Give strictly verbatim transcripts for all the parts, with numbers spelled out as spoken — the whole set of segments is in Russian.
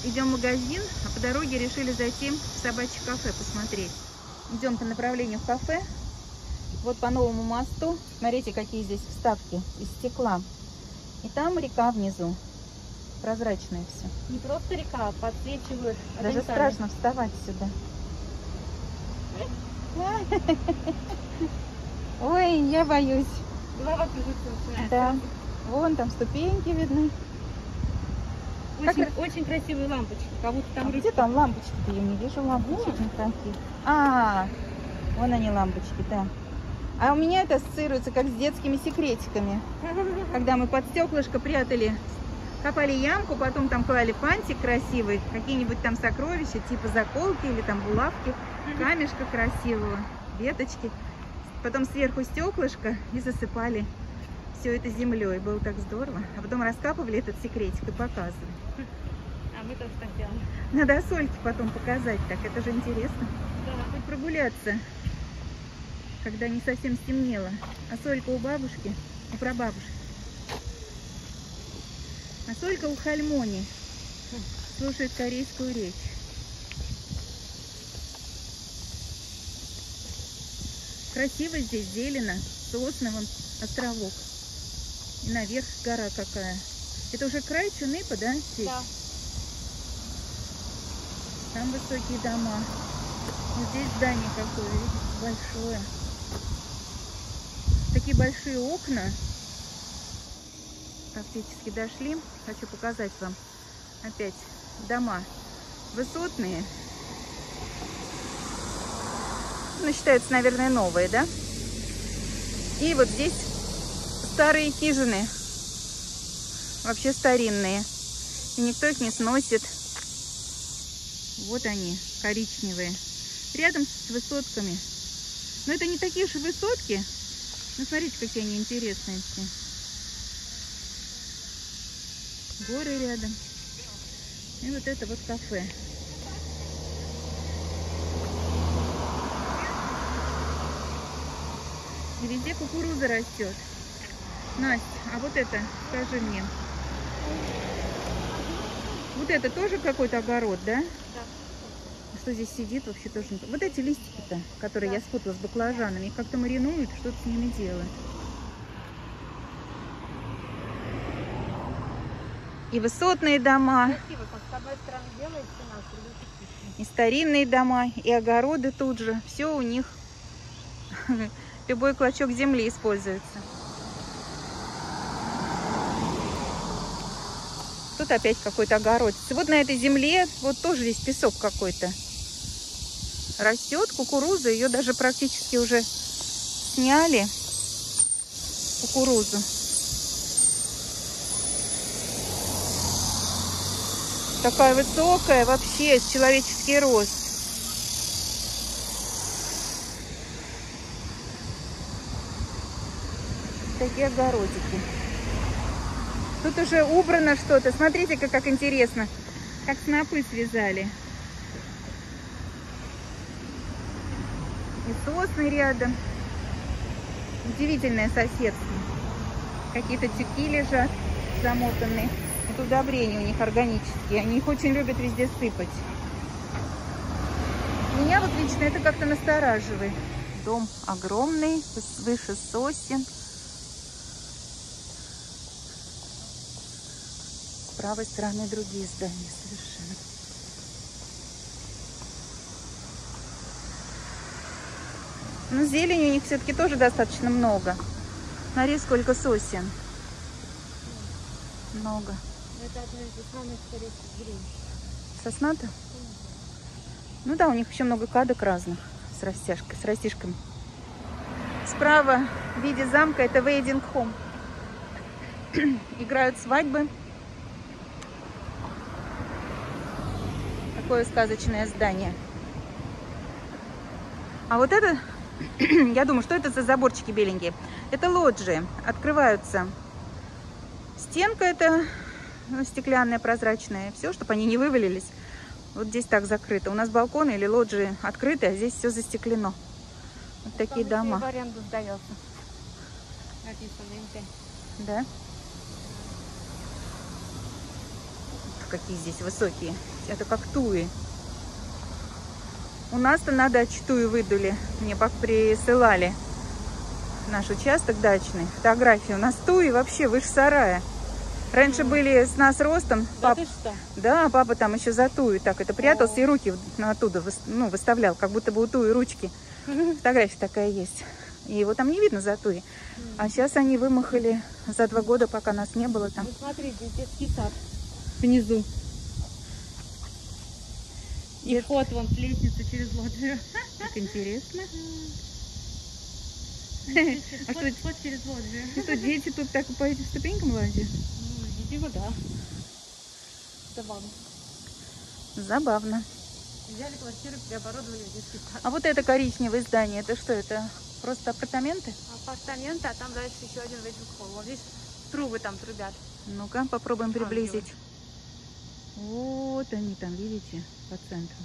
идем в магазин, а по дороге решили зайти в собачье кафе посмотреть. Идем по направлению в кафе. Вот по новому мосту. Смотрите, какие здесь вставки из стекла. И там река внизу. Прозрачное все. Не просто река, подсвечивают. Даже страшно вставать сюда. Ой, я боюсь. Голова кружится. Да. Вон там ступеньки видны. Очень, Как... очень красивые лампочки. Как будто там а рыбки. где там лампочки-то? Я не вижу лампочек никаких. А, вон они лампочки, да. А у меня это ассоциируется как с детскими секретиками. Когда мы под стеклышко прятали, копали ямку, потом там клали фантик красивый, какие-нибудь там сокровища, типа заколки или там булавки, камешка красивого, веточки. Потом сверху стеклышко и засыпали все это землей. Было так здорово. А потом раскапывали этот секретик и показывали. А мы тоже так делаем. Надо сольки потом показать, так это же интересно. Да. Хоть прогуляться, когда не совсем стемнело. А солька у бабушки, у прабабушки. А солька у Хальмони слушает корейскую речь. Красиво здесь, зелено, сосны, вон островок. И наверх гора какая. Это уже край Чунэпа, да? Здесь? Да. Там высокие дома. Вот здесь здание какое, видите, большое. Такие большие окна. Практически дошли. Хочу показать вам опять дома высотные. Ну, считаются, наверное, новые, да? И вот здесь старые хижины. Вообще старинные. И никто их не сносит. Вот они, коричневые. Рядом с высотками. Но это не такие уж и высотки. Ну, смотрите, какие они интересные все. Горы рядом. И вот это вот кафе. И везде кукуруза растет. Настя, а вот это, скажи мне. Вот это тоже какой-то огород, да? Да. Что здесь сидит, вообще тоже не... Вот эти листики-то, которые Да. я спутала с баклажанами, их как-то маринуют, что-то с ними делают. И высотные дома, Красиво, как с одной стороны белая стена, с другой кирпичная. и старинные дома, и огороды тут же. Все у них, любой клочок земли используется. Тут опять какой-то огород. Вот на этой земле, вот тоже здесь песок какой-то растет. Кукуруза, ее даже практически уже сняли. Кукурузу. Такая высокая, вообще человеческий рост. Такие огородики. Тут уже убрано что-то. Смотрите-ка, как интересно. Как снопы связали. И сосны рядом. Удивительное соседство. Какие-то тюки лежат замотанные. Это удобрения у них органические. Они их очень любят везде сыпать. Меня вот лично это как-то настораживает. Дом огромный, выше сосен. С правой стороны другие здания совершенно. Но зелени у них все-таки тоже достаточно много. Смотри, сколько сосен. Много. Это одна из самых корейских деревьев. Сосна-то? Ну да, у них еще много кадок разных с растяжкой, с растишками. Справа в виде замка это Wedding Home. Играют свадьбы. Такое сказочное здание. А вот это, я думаю, что это за заборчики беленькие? Это лоджии. Открываются. Стенка это стеклянная, прозрачная. Все, чтобы они не вывалились. Вот здесь так закрыто. У нас балконы или лоджии открыты, а здесь все застеклено. Вот такие Там дома. в аренду сдается. Написано МТ. Да? какие здесь высокие. Это как туи. У нас-то на даче туи выдули. Мне папа присылали наш участок дачный. Фотографии. У нас туи вообще выше сарая. Раньше были с нас ростом. Да Пап... ты что? Да, папа там еще за туи так это прятался. О. И руки оттуда ну, выставлял, как будто бы у туи ручки. Фотография такая есть. И его там не видно за туи. А сейчас они вымахали за два года, пока нас не было там. Ну, смотри, здесь детский сад внизу. И Дет... вход вон с лестницы через лоджию. Так интересно. А что вход через лоджию? Что, дети тут так по этим ступенькам лазят? Ну, видимо, да. Забавно. Забавно. Взяли квартиру, переоборудовали в детский сад. А вот это коричневое здание, это что? Это просто апартаменты? Апартаменты, а там дальше еще один вейдинг холл. Вот здесь трубы там трубят. Ну-ка, попробуем приблизить. А, вот они там, видите, по центру.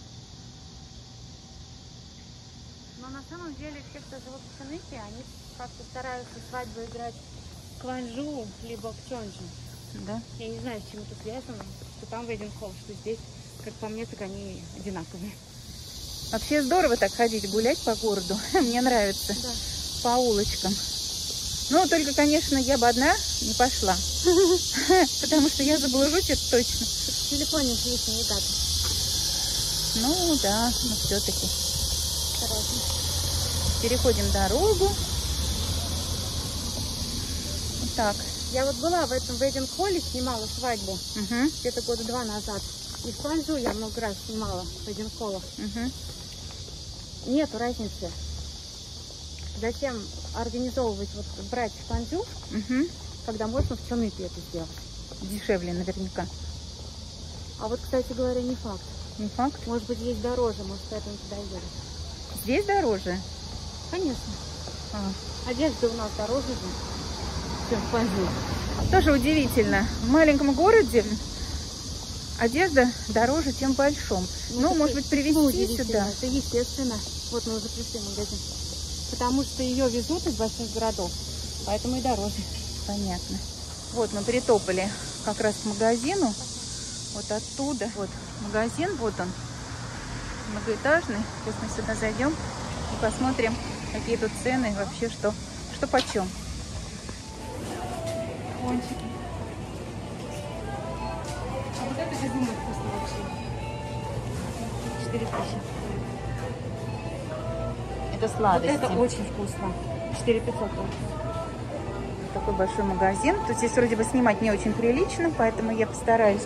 Но на самом деле все, кто живут в Синыке, они как-то стараются свадьбу играть к Кванджу, либо к Чонджу. Да? Я не знаю, с чем это связано, что там вейдинг холл, что здесь, как по мне, так они одинаковые. Вообще здорово так ходить, гулять по городу. Мне нравится. Да. По улочкам. Ну, только, конечно, я бы одна не пошла. Потому что я заблужусь, это точно. В телефоне есть навигатор. Ну, да, но все-таки. Осторожно. Переходим дорогу. Вот так. Я вот была в этом вейдинг-холле, снимала свадьбу. Угу. Где-то года два назад. И в Кванджу я много раз снимала вейдинг-холлах. Угу. Нету разницы. Зачем организовывать, вот брать в Кванджу, Угу. когда можно в Чоныпе это сделать? Дешевле наверняка. А вот, кстати говоря, не факт. Не факт. Может быть, здесь дороже, может, поэтому туда едут. Здесь дороже? Конечно. А. Одежда у нас дороже же, чем в Кванджу. Тоже удивительно. В маленьком городе одежда дороже, чем в большом. Ну, ну может быть, привезти сюда. Это естественно. Вот мы уже пришли в магазин. Потому что ее везут из больших городов, поэтому и дороже. Понятно. Вот мы притопали как раз к магазину. Вот оттуда. Вот магазин, вот он. Многоэтажный. Сейчас мы сюда зайдем и посмотрим, какие тут цены, вообще что, что почем. Пончики. А вот это безумно вкусно вообще. четыре тысячи. Это сладости. Вот это очень вкусно. четыре пятьсот. Такой большой магазин. Тут здесь вроде бы снимать не очень прилично, поэтому я постараюсь.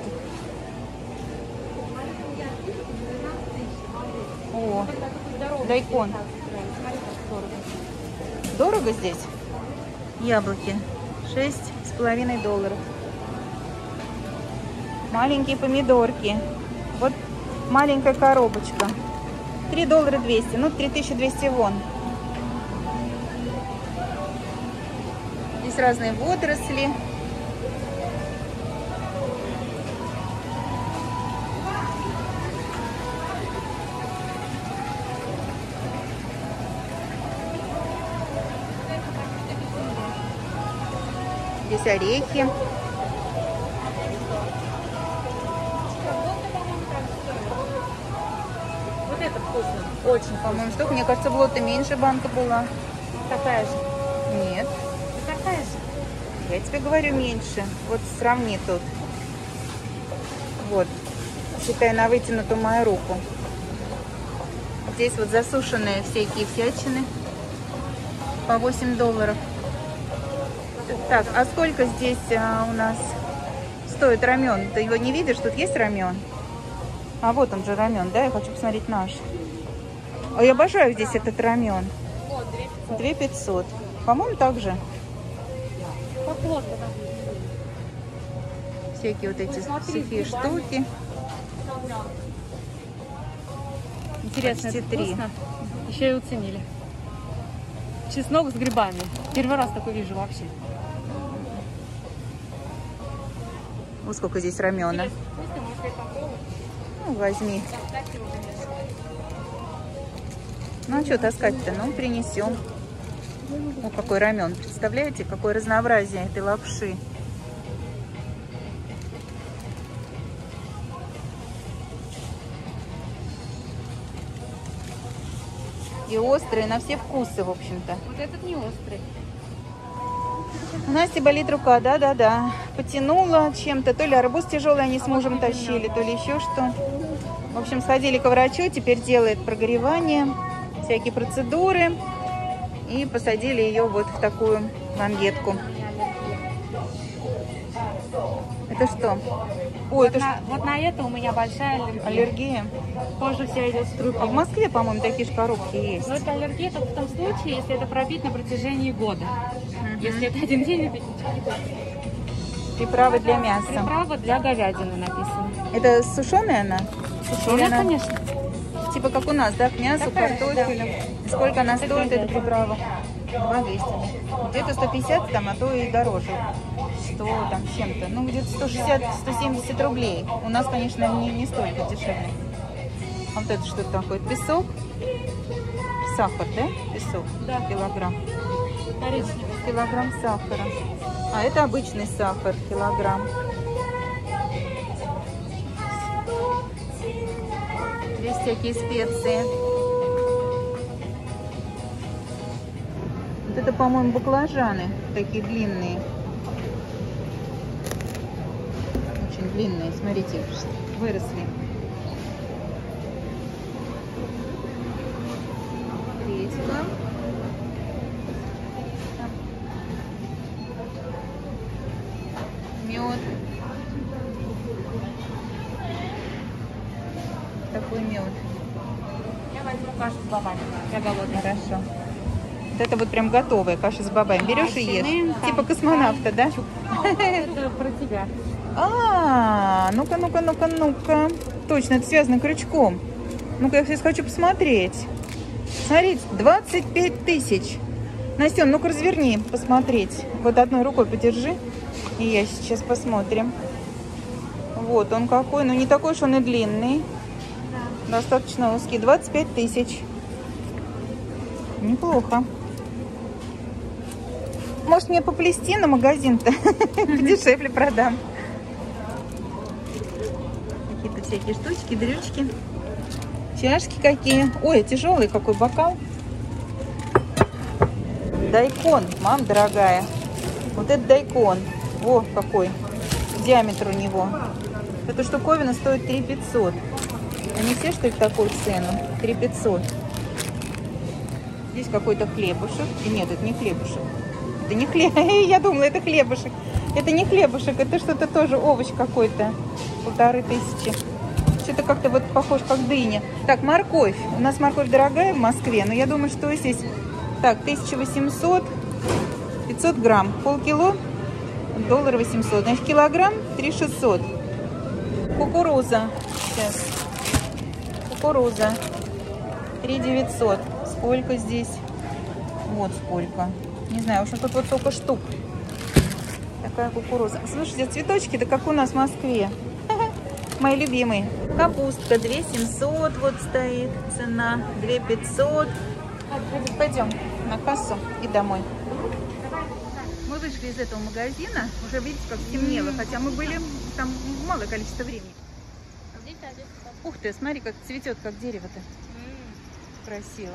О, дайкон. Дорого здесь? Яблоки. Шесть с половиной долларов. Маленькие помидорки. Вот маленькая коробочка. три доллара двести. Ну, три тысячи двести вон. Здесь разные водоросли. Здесь орехи. Вот это вкусно. Очень, по-моему, штука. Мне кажется, в лотте меньше банка была. Такая же. Нет. Такая же. Я тебе говорю, меньше. Вот сравни тут. Вот. Считай на вытянутую мою руку. Здесь вот засушенные всякие всячины. По восемь долларов. Так, а сколько здесь а, у нас стоит рамен? Ты его не видишь? Тут есть рамен? А вот он же рамен, да? Я хочу посмотреть наш. Ой, я обожаю здесь этот рамен. Вот, две пятьсот. По-моему, так же. Поплотно. Всякие вот эти Ну, смотри, сухие грибами. штуки. Интересно, Почти это три. вкусно. Еще и уценили. Чеснок с грибами. Первый раз такой вижу вообще. Вот сколько здесь рамена. Вкусно, может, я попробую. Ну, возьми. Таскать его, конечно. Ну, а что таскать-то? Ну, принесем. О, какой рамен. Представляете, какое разнообразие этой лапши. И острые на все вкусы, в общем-то. Вот этот не острый. У Насти болит рука, да-да-да. Потянула чем-то. То ли арбуз тяжелый они с мужем тащили, то ли еще что. В общем, сходили к врачу, теперь делает прогревание, всякие процедуры. И посадили ее вот в такую лангетку. Это что? Ой, Вот, это на, ж вот на это у меня большая аллергия. аллергия. Кожа вся идет с А в трупами. Москве, по-моему, такие же коробки есть. Но это аллергия только в том случае, если это пробить на протяжении года. Мгм. Если это один день, это ничего не будет. Приправы для мяса. Приправа для говядины написано. Это сушеная она? Или Да, она конечно. типа как у нас, да, к мясу, Такая, картофелю. И сколько она Это стоит, эта говядина. приправа? два двести. Где-то сто пятьдесят там, а то и дороже. сто там с чем-то. Ну, где-то сто шестьдесят — сто семьдесят рублей. У нас, конечно, не, не столько дешевле. А вот это что такое? Песок? Сахар, да? Песок? Да. Килограмм. Коричневый. Килограмм сахара. А это обычный сахар, килограмм. Здесь всякие специи. Вот это, по-моему, баклажаны. Такие длинные. Очень длинные. Смотрите, выросли. Редька. Мед. Такой мед. Я возьму кашу с бобами. Я голодная. Хорошо. Вот это вот прям готовая каша с бобами. Берешь и ешь. Свининка, Типа космонавта, да? Это про тебя. А, ну-ка, ну-ка, ну-ка, ну-ка. Точно, это связано крючком. Ну-ка, я сейчас хочу посмотреть. Смотрите, двадцать пять тысяч. Настен, ну-ка разверни, посмотреть. Вот одной рукой подержи. И я сейчас посмотрим. Вот он какой. Ну, не такой уж он и длинный. Да. Достаточно узкий. двадцать пять тысяч. Неплохо. Может, мне поплести на магазин-то? Подешевле продам. Какие-то всякие штучки, дрючки. Чашки какие. Ой, тяжелый какой бокал. Дайкон, мам дорогая. Вот это дайкон. О, какой диаметр у него. Эта штуковина стоит три пятьсот. Они все, что ли, такую цену? три пятьсот. Здесь какой-то хлебушек. И нет, это не хлебушек. Это не хлеб. Я думала, это хлебушек. Это не хлебушек, это что-то тоже овощ какой-то. Полторы тысячи. Что-то как-то вот похож, как дыня. Так, морковь. У нас морковь дорогая в Москве, но я думаю, что здесь... Так, тысяча восемьсот, пятьсот грамм. Полкило, доллар восемьсот. Значит, килограмм три шестьсот. Кукуруза. Сейчас. Кукуруза. три девятьсот. Сколько здесь? Вот сколько. Не знаю, в общем, тут вот столько штук. Такая кукуруза. Слушайте, цветочки, да как у нас в Москве. Мои любимые. Капустка две семьсот вот стоит. Цена две пятьсот. Пойдем на кассу и домой. Мы вышли из этого магазина. Уже видите, как темнело. Хотя мы были там малое количество времени. Здесь, а здесь. Ух ты, смотри, как цветет, как дерево-то. Красиво.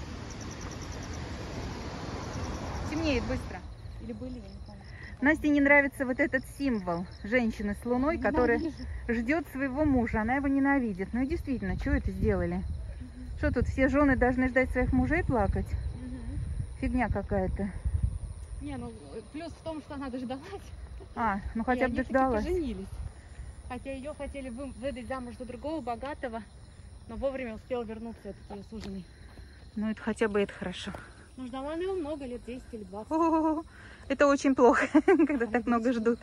Темнеет быстро. Или были, я не помню. Насте не нравится вот этот символ женщины с луной, которая ждет своего мужа. Она его ненавидит. Ну и действительно, что это сделали? Что тут, все жены должны ждать своих мужей плакать? Фигня какая-то. Не, ну плюс в том, что она дождалась. А, ну хотя и бы они таки дождалась. поженились. Хотя ее хотели вы- выдать замуж за другого богатого, но вовремя успел вернуться этот ее суженый. Ну это хотя бы это хорошо. Ну, ждала она его много, лет двести или двадцать. О, это очень плохо, когда так много ждут.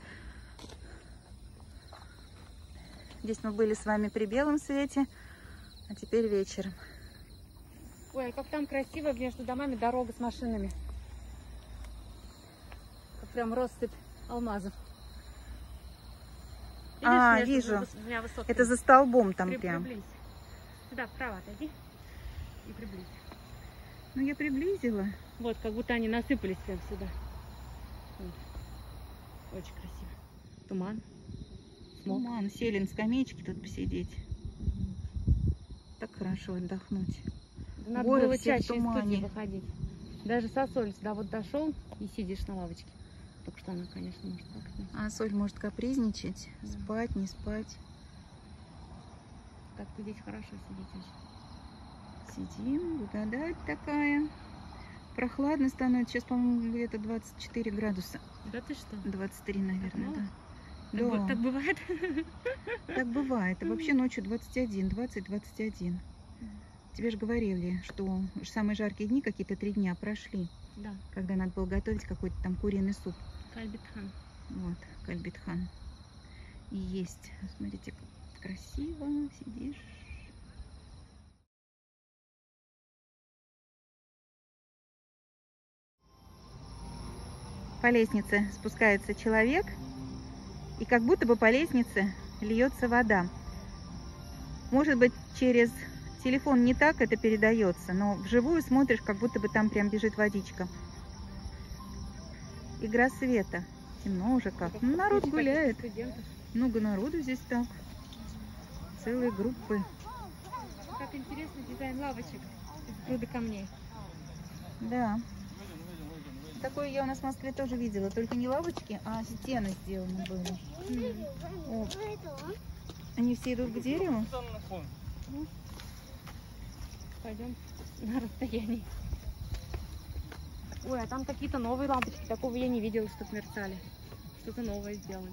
Здесь мы были с вами при белом свете, а теперь вечером. Ой, а как там красиво между домами дорога с машинами. Как прям россыпь алмазов. Видишь, А, между вижу. выс- двумя высотками? Это за столбом там При- прям. Приблизь. Сюда, вправо отойди и приблизь. Ну я приблизила. Вот, как будто они насыпались прям сюда. Вот. Очень красиво. Туман. Смог. Туман, сели на скамеечке тут посидеть. Так хорошо отдохнуть. Надо Горы было все в чаще из тумане. студии выходить. Даже Сосоль сюда вот дошел и сидишь на лавочке. Только что она, конечно, может плакать. А Соль может капризничать, Да. спать, не спать. Так-то здесь хорошо сидеть очень. Сидим, благодать такая. Прохладно становится. Сейчас, по-моему, где-то двадцать четыре градуса. Да ты что? двадцать три, наверное, мало? да. Так, Да, б- так бывает? так бывает. А вообще ночью двадцать один, двадцать, двадцать один. Тебе же говорили, что самые жаркие дни, какие-то три дня прошли, Да. когда надо было готовить какой-то там куриный суп. Кальбитхан. Вот, кальбитхан. И есть. Смотрите, как красиво сидишь. По лестнице спускается человек, и как будто бы по лестнице льется вода. Может быть, через телефон не так это передается, но вживую смотришь, как будто бы там прям бежит водичка. Игра света. Темно уже как. Ну, народ Куча гуляет. каких-то студентов. Много народу здесь так. Целые группы. Как интересный дизайн лавочек из груды камней. Да. Такое я у нас в Москве тоже видела. Только не лавочки, а стены сделаны были. О, они все идут к дереву. Пойдем на расстоянии. Ой, а там какие-то новые лампочки. Такого я не видела, что мерцали. Что-то новое сделали.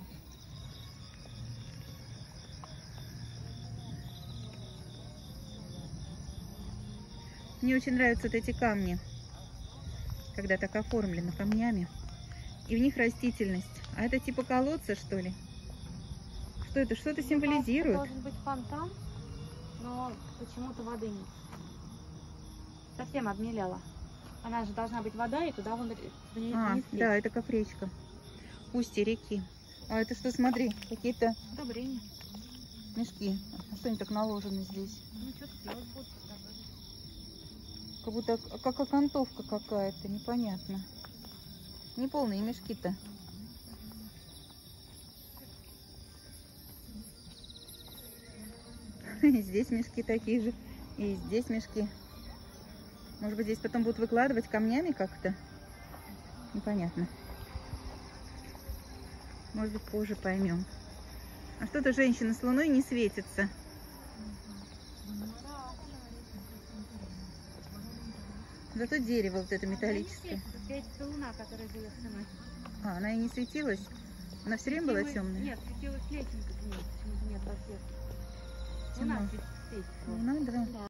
Мне очень нравятся вот эти камни, когда так оформлено камнями. И в них растительность. А это типа колодца, что ли? Что это? Что это символизирует? Должен быть фонтан, но почему-то воды нет. Совсем обмелела. Она же должна быть вода, и туда вон вниз. А, вниз да, это как речка. Устье реки. А это что, смотри, какие-то Удобрение. мешки. А что они так наложены здесь? Ну, что-то делать будут. Как будто как окантовка какая-то, непонятно. Не полные мешки-то. И здесь мешки такие же. И здесь мешки. Может быть, здесь потом будут выкладывать камнями как-то? Непонятно. Может быть, позже поймем. А что-то женщина с луной не светится. Зато дерево вот это металлическое. Светится луна, которая живет со мной. А, она и не светилась? Она все время была Светилась- темная? Нет, светилась лесенка к ней. Почему-то нет подсветки. Луна Темно. светит- светится. Луна, да. Да.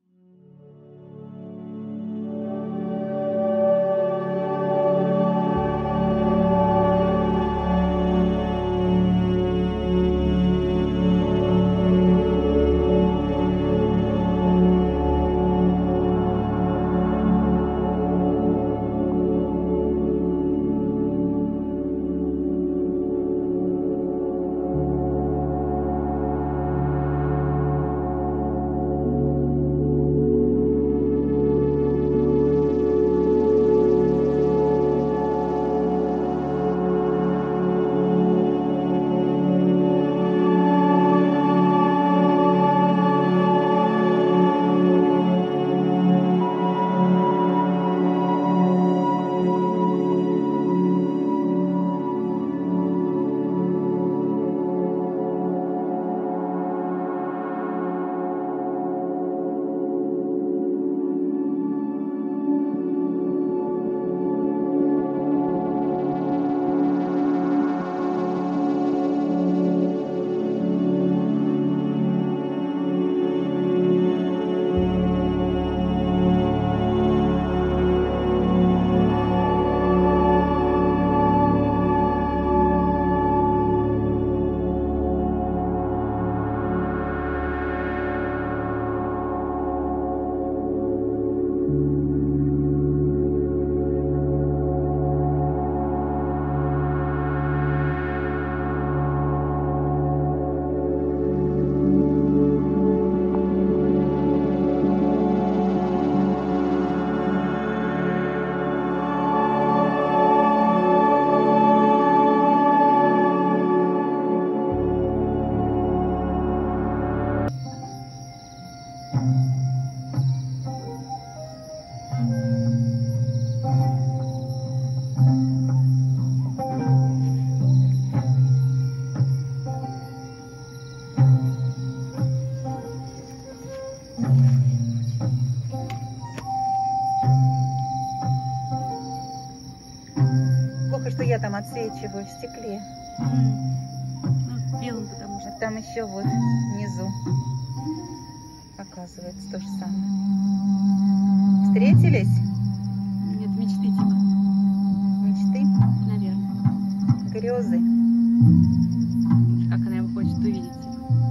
отсвечиваю в стекле. Ну, белым, потому что. Там еще вот внизу оказывается то же самое. Встретились? Нет, мечты типа. Мечты? Наверное. Грезы. Как она его хочет увидеть. Типа.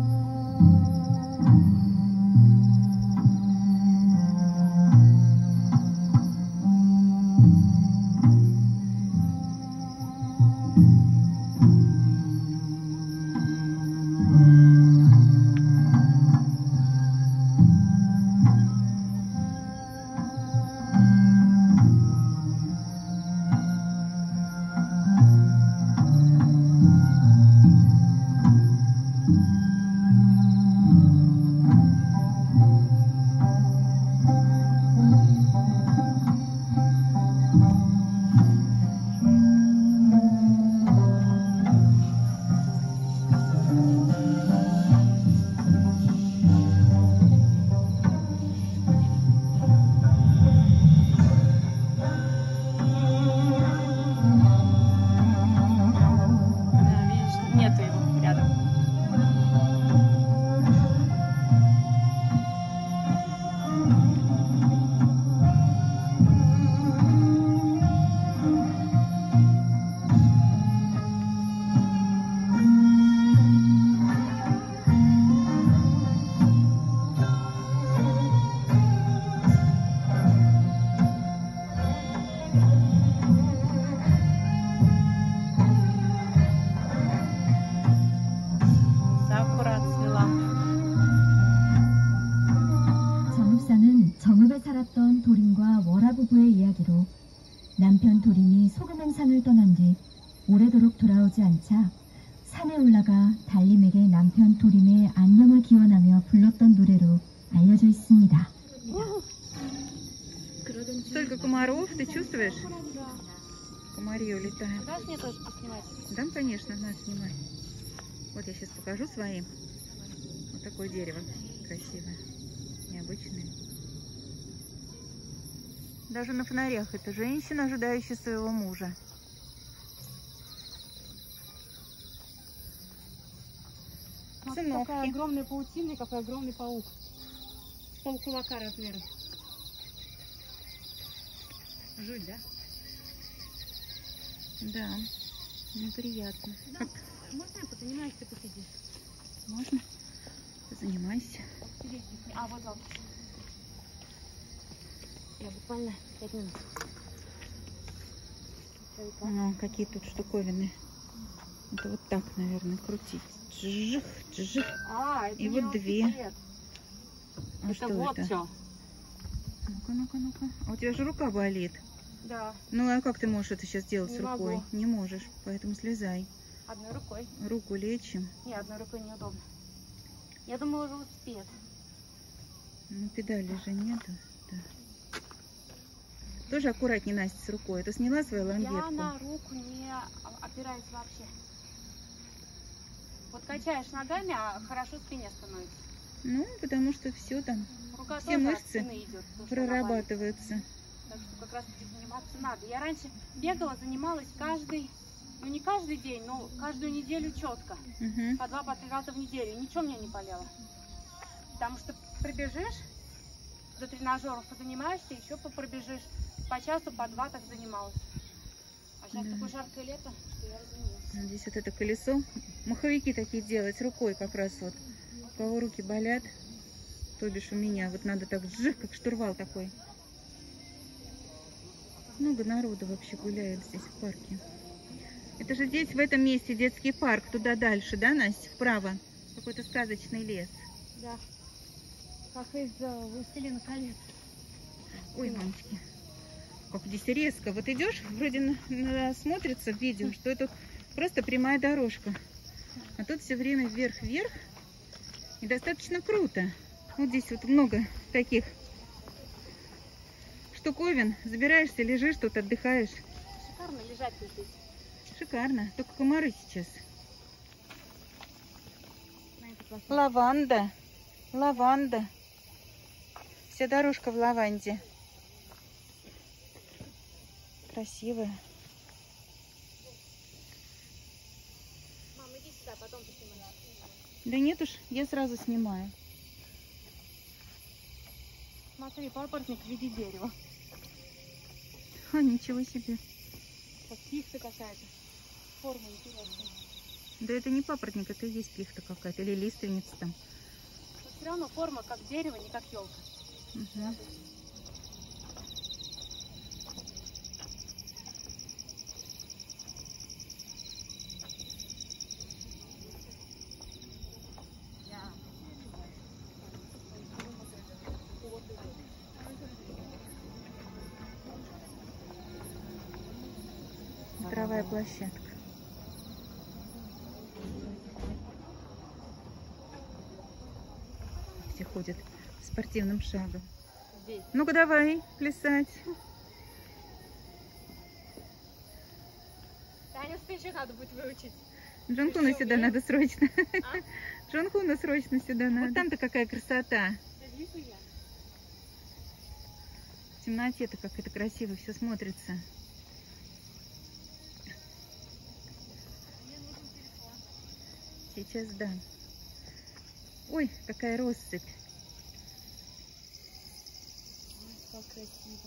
정읍에 살았던 도림과 월화 부부의 이야기로 남편 도림이 소금 행상을 떠난 뒤 오래도록 돌아오지 않자 산에 올라가 달림에게 남편 도림의 안녕을 기원하며 불렀던 노래로 알려져 있습니다. Столько комаров, ты чувствуешь? Комарье улетает. Дашь мне тоже поснимать? Да, конечно, надо снимать. Вот я сейчас покажу своим. Вот такое дерево красивое, необычное. Даже на фонарях это женщина, ожидающая своего мужа. Смотри, какая огромная паутина и какой огромный паук. Пол кулака размером. Жуть, да? Да, неприятно. Да. Можно я позанимаюсь, ты посидишь? Можно? Позанимайся. А, вот он. Я буквально пять минут. Ну, какие тут штуковины. Это вот так, наверное, крутить. Джих, джих. А, это и вот две. Секрет. А это что вот это? Что. Ну-ка, ну-ка, ну-ка. А у тебя же рука болит. Да. Ну, а как ты можешь это сейчас делать Не с рукой? могу. Не можешь, поэтому слезай. Одной рукой. Руку лечим. Не, одной рукой неудобно. Я думала, уже успеет. Ну, педали же нету. Да. Тоже аккуратнее, Настя, с рукой. Ты сняла свою лангетку? Я на руку не опираюсь вообще. Вот качаешь ногами, а хорошо спине становится. Ну, потому что все там, Рука все тоже от мышцы спины идет, потому что она болит. прорабатываются. Так что как раз таки заниматься надо. Я раньше бегала, занималась каждый, ну не каждый день, но каждую неделю четко. Угу. По два, по три раза в неделю. Ничего мне не болело. Потому что пробежишь, до тренажеров позанимаешься, еще попробежишь. По часу, по два так занималась. А сейчас Да. такое жаркое лето, что я разумеюсь. Здесь вот это колесо. Маховики такие делать рукой как раз вот. У кого руки болят, то бишь у меня. Вот надо так сжих, как штурвал такой. Много народу вообще гуляет здесь в парке. Это же здесь, в этом месте, детский парк. Туда дальше, да, Настя? Вправо. Какой-то сказочный лес. Да. Как из uh, «Властелина колец». Ой, мамочки. Как здесь резко. Вот идешь, вроде на, на, смотрится в видео, что это просто прямая дорожка. А тут все время вверх-вверх. И достаточно круто. Вот здесь вот много таких штуковин. Забираешься, лежишь, тут отдыхаешь. Шикарно лежать здесь. Шикарно. Только комары сейчас. Знаете, классно. Лаванда. Лаванда. Вся дорожка в лаванде. Красивая. потом поснимаю. Да нет уж, я сразу снимаю. Смотри, папоротник в виде дерева. А, ничего себе. Как пихта какая-то. Форма интересная. Да это не папоротник, это и есть пихта какая-то, или лиственница там. Но все равно форма как дерево, не как елка. Угу. Смотровая площадка. Все ходят спортивным шагом. Здесь. Ну-ка давай плясать. Таня, что еще надо будет выучить? Джанхуна Еще сюда умеешь? надо срочно. А? Джанхуна срочно сюда надо. Вот там-то какая красота. Да вижу я. В темноте-то как это красиво все смотрится. Мне нужен телефон. Сейчас да. Ой, какая россыпь. Ой, как красиво.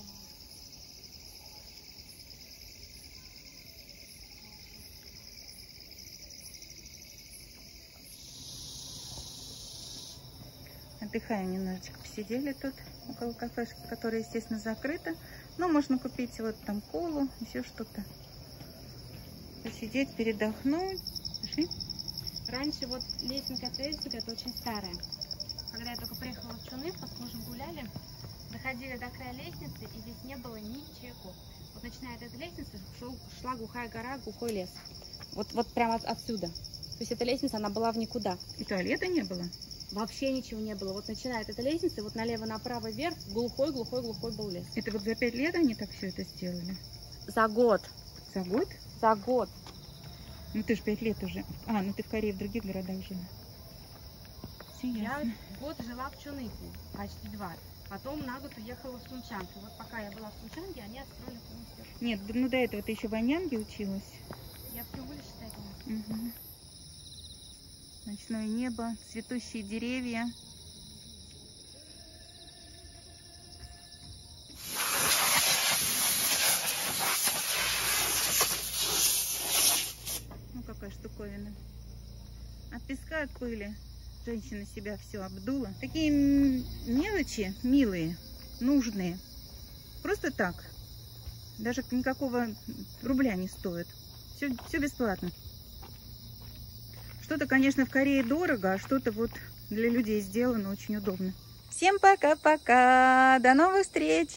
Отдыхаем немножечко. Посидели тут около кафешки, которая, естественно, закрыта. Но можно купить вот там колу, еще что-то. Посидеть, передохнуть. Пошли. Раньше вот лестница от лестницы, это очень старая. Когда я только приехала в Чуны, с мужем гуляли, доходили до края лестницы, и здесь не было ничего. Вот начиная от этой лестницы шел, шла глухая гора, глухой лес. Вот, вот прямо от, отсюда. То есть эта лестница, она была в никуда. И туалета не было? Вообще ничего не было. Вот начиная от этой лестницы, вот налево, направо, вверх, глухой, глухой, глухой был лес. Это вот за пять лет они так все это сделали? За год. За год? За год. Ну ты же пять лет уже. А, ну ты в Корее, в других городах жила. Все Я ясно. год жила в Чуныке, почти два. Потом на год уехала в Сунчанг. И вот пока я была в Сунчанге, они отстроили полностью. Нет, ну до этого ты еще в Аньянге училась. Я в Тюмуле, считай, была. Угу. Ночное небо, цветущие деревья. Ну какая штуковина. От песка, от пыли женщина себя все обдула. Такие мелочи милые, нужные. Просто так. Даже никакого рубля не стоит. Все, все бесплатно. Что-то, конечно, в Корее дорого, а что-то вот для людей сделано очень удобно. Всем пока-пока. До новых встреч.